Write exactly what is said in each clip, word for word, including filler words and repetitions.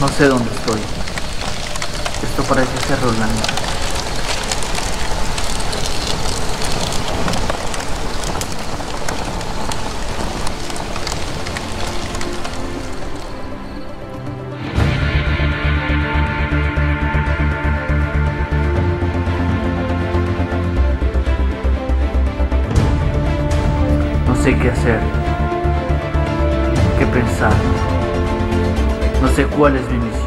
No sé dónde estoy. Esto parece ser Rolando. No sé qué hacer, qué pensar. No sé cuál es mi misión.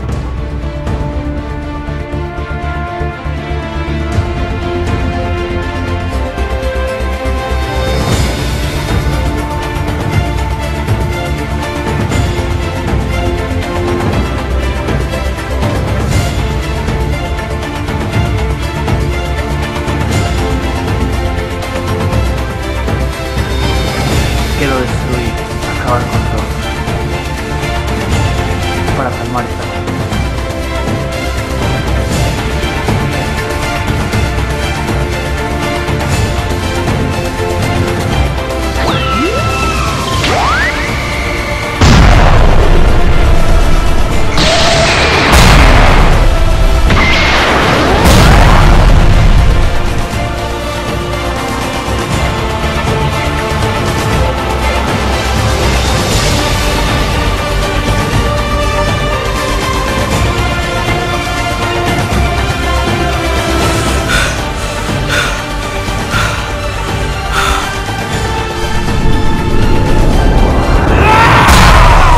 Quiero destruir, acabar con todo, para calmar esta cosa.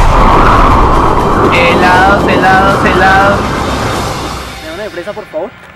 Helados, helados, helados. ¿Me da una de fresa, por favor?